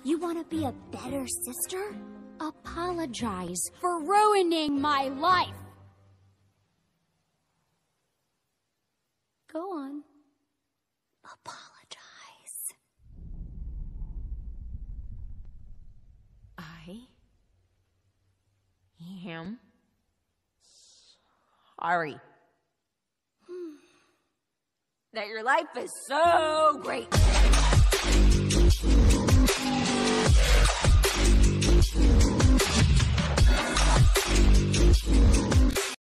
You want to be a better sister? Apologize for ruining my life. Go on. Apologize. I am sorry. That your life is so great.